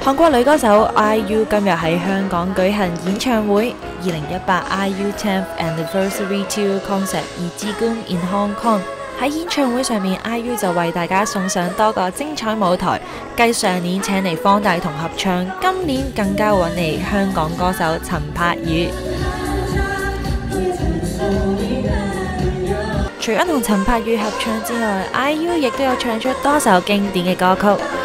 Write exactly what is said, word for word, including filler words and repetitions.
韓國女歌手 I U 今日喺香港舉行演唱會，二零一八 I U tenth Anniversary Tour Concert 以至今 in Hong Kong。喺演唱會上面 ，I U 就為大家送上多個精彩舞台。繼上年請嚟方大同合唱，今年更加揾嚟香港歌手陳柏宇。除咗同陳柏宇合唱之外 ，I U 亦都有唱出多首經典嘅歌曲。